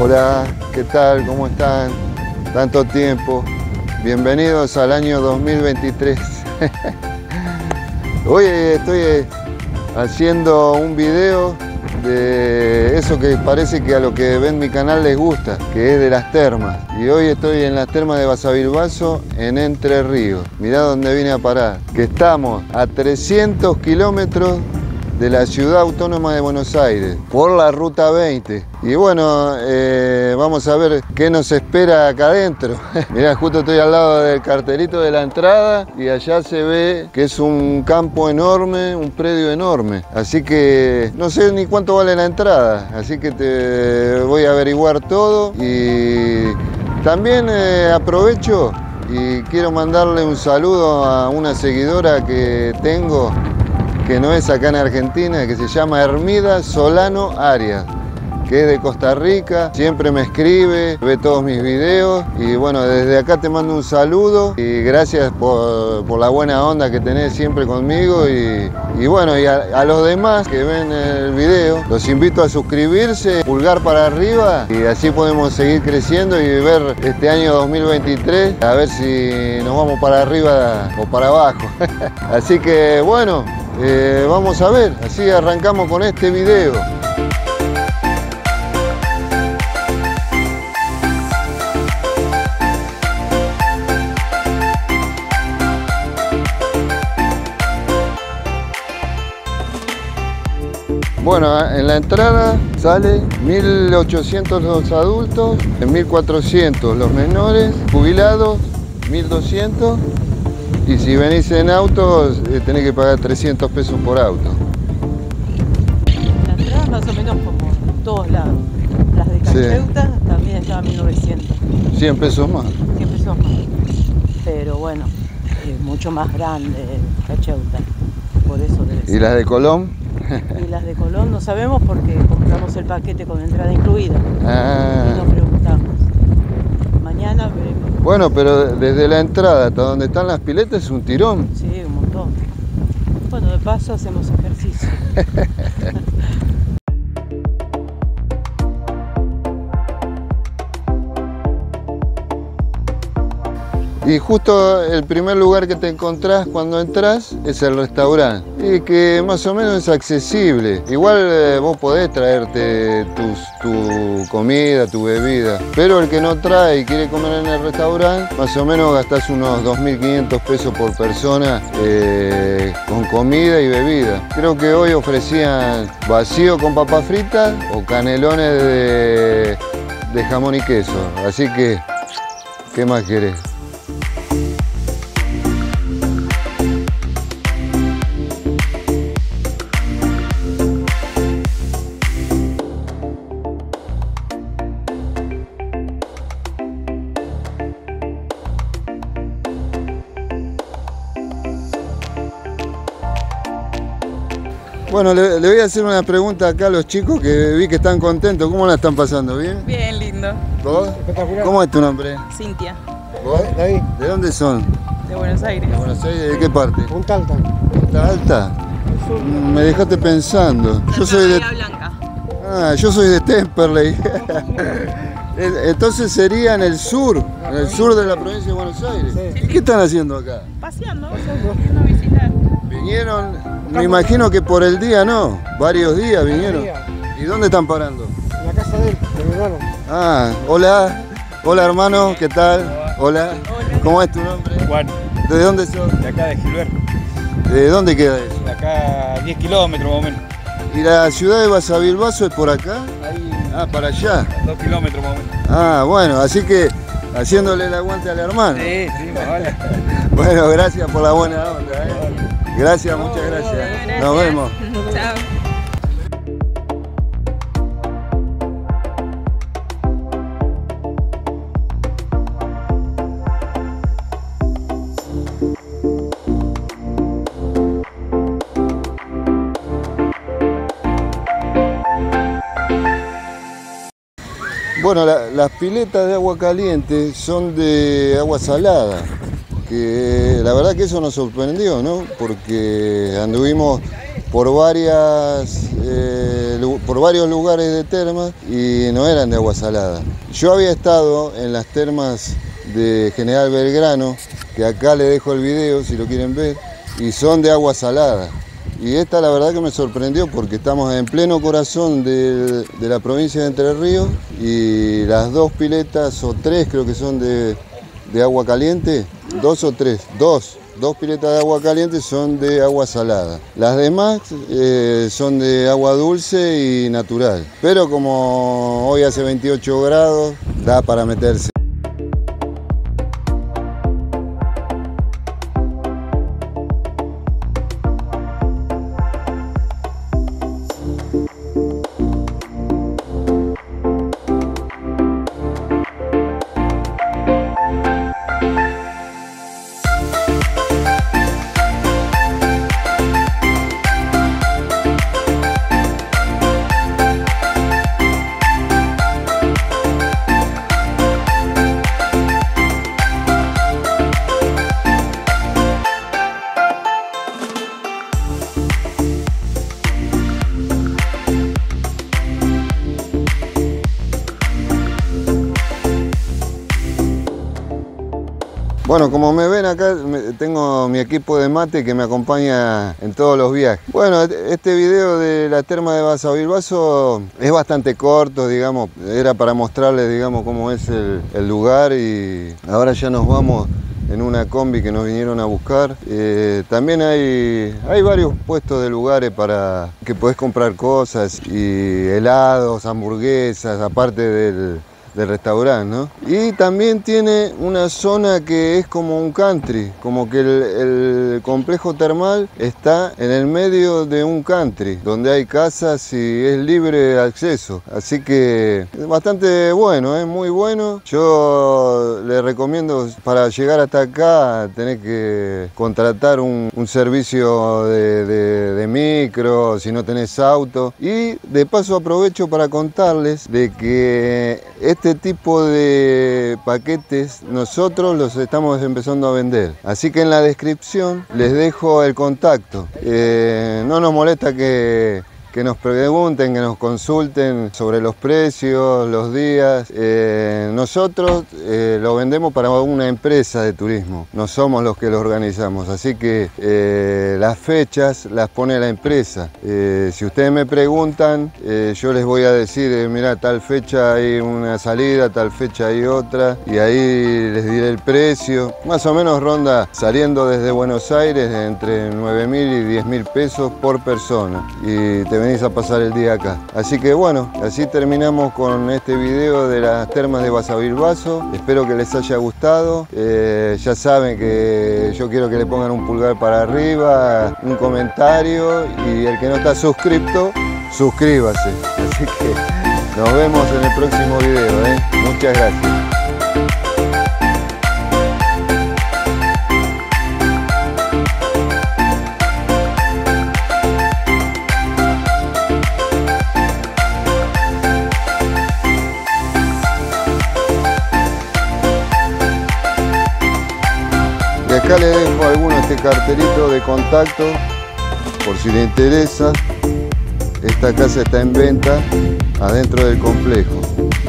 Hola, ¿qué tal? ¿Cómo están? Tanto tiempo. Bienvenidos al año 2023. Hoy estoy haciendo un video de eso que parece que a lo que ven mi canal les gusta, que es de las termas. Y hoy estoy en las termas de Basavilbaso, en Entre Ríos. Mirá dónde vine a parar. Que estamos a 300 kilómetros de la ciudad autónoma de Buenos Aires, por la ruta 20. Y bueno, vamos a ver qué nos espera acá adentro. Mirá, justo estoy al lado del cartelito de la entrada y allá se ve que es un campo enorme, un predio enorme. Así que no sé ni cuánto vale la entrada, así que te voy a averiguar todo. Y también aprovecho y quiero mandarle un saludo a una seguidora que tengo, que no es acá en Argentina, que se llama Hermida Solano Arias, que es de Costa Rica, siempre me escribe, ve todos mis videos y bueno, desde acá te mando un saludo y gracias por la buena onda que tenés siempre conmigo y bueno, y a los demás que ven el video, los invito a suscribirse, pulgar para arriba y así podemos seguir creciendo y ver este año 2023, a ver si nos vamos para arriba o para abajo. Así que bueno, vamos a ver, así arrancamos con este video. Bueno, en la entrada sale 1.800 los adultos, 1.400 los menores, jubilados 1.200 y si venís en auto tenés que pagar 300 pesos por auto. La entrada más o menos como en todos lados. Las de Cacheuta sí, también estaban 1.900. 100 pesos más. 100 pesos más. Pero bueno, es mucho más grande Cacheuta. Por eso debe ser. ¿Y las de Colón? Y las de Colón no sabemos porque compramos el paquete con entrada incluida. Ah. Y nos preguntamos. Mañana veremos. Bueno, pero desde la entrada hasta donde están las piletas es un tirón. Sí, un montón. Bueno, de paso hacemos ejercicio. Y justo el primer lugar que te encontrás cuando entras es el restaurante. Y que más o menos es accesible. Igual vos podés traerte tu comida, tu bebida. Pero el que no trae y quiere comer en el restaurante, más o menos gastás unos 2.500 pesos por persona con comida y bebida. Creo que hoy ofrecían vacío con papas fritas o canelones de jamón y queso. Así que, ¿qué más querés? Bueno, le voy a hacer una pregunta acá a los chicos que vi que están contentos. ¿Cómo la están pasando? ¿Bien? Bien, lindo. ¿Vos? ¿Cómo es tu nombre? Cintia, ¿Vos? David. ¿De dónde son? de Buenos Aires. ¿De Buenos Aires? ¿De qué parte? Punta Alta. ¿Punta Alta? Me dejaste pensando. Yo soy de... Blanca. Ah, yo soy de Temperley. Entonces sería en el sur de la provincia de Buenos Aires. Sí. ¿Y qué están haciendo acá? Paseando, yendo a visitar. Vinieron, me imagino que por el día no, varios días vinieron. ¿Y dónde están parando? En la casa de él, de mi hermano. Ah, hola, hola hermano, ¿qué tal? Hola, ¿cómo es tu nombre? Juan, ¿De dónde sos? de acá de Gilberto, ¿De dónde queda eso? de acá a 10 kilómetros más o menos, ¿Y la ciudad de Basavilbaso es por acá? ahí Ah, para allá. 2 kilómetros más o menos. Ah, bueno, así que haciéndole el aguante al hermano. Sí, más vale. Bueno, gracias por la buena onda. Gracias, muchas gracias. Nos vemos. Chao. Bueno, las piletas de agua caliente son de agua salada, que la verdad que eso nos sorprendió, ¿no? Porque anduvimos por por varios lugares de termas y no eran de agua salada. Yo había estado en las termas de General Belgrano, que acá le dejo el video si lo quieren ver, y son de agua salada. Y esta la verdad que me sorprendió porque estamos en pleno corazón de la provincia de Entre Ríos y las dos piletas, o tres creo que son de agua caliente, dos piletas de agua caliente son de agua salada. Las demás son de agua dulce y natural. Pero como hoy hace 28 grados, da para meterse. Bueno, como me ven acá, tengo mi equipo de mate que me acompaña en todos los viajes. Bueno, este video de la terma de Basavilbaso es bastante corto, digamos, era para mostrarles, digamos, cómo es el lugar y ahora ya nos vamos en una combi que nos vinieron a buscar. También hay varios puestos de lugares para que podés comprar cosas y helados, hamburguesas, aparte del restaurante, ¿no? Y también tiene una zona que es como un country, como que el complejo termal está en el medio de un country, donde hay casas y es libre de acceso. Así que es bastante bueno, muy bueno. Yo le recomiendo, para llegar hasta acá, tenés que contratar un servicio de micro, si no tenés auto. Y de paso aprovecho para contarles de que este tipo de paquetes nosotros los estamos empezando a vender, así que en la descripción les dejo el contacto. No nos molesta que nos pregunten, que nos consulten sobre los precios, los días. Nosotros lo vendemos para una empresa de turismo, no somos los que lo organizamos, así que las fechas las pone la empresa. Si ustedes me preguntan, yo les voy a decir, mira, tal fecha hay una salida, tal fecha hay otra, y ahí les diré el precio. Más o menos ronda, saliendo desde Buenos Aires, entre 9.000 y 10.000 pesos por persona, y te venís a pasar el día acá. Así que bueno, así terminamos con este video de las termas de Basavilbaso. Espero que les haya gustado. Ya saben que yo quiero que le pongan un pulgar para arriba, un comentario, y el que no está suscrito, suscríbase. Así que nos vemos en el próximo video. Muchas gracias. Acá les dejo este cartelito de contacto por si les interesa. Esta casa está en venta adentro del complejo.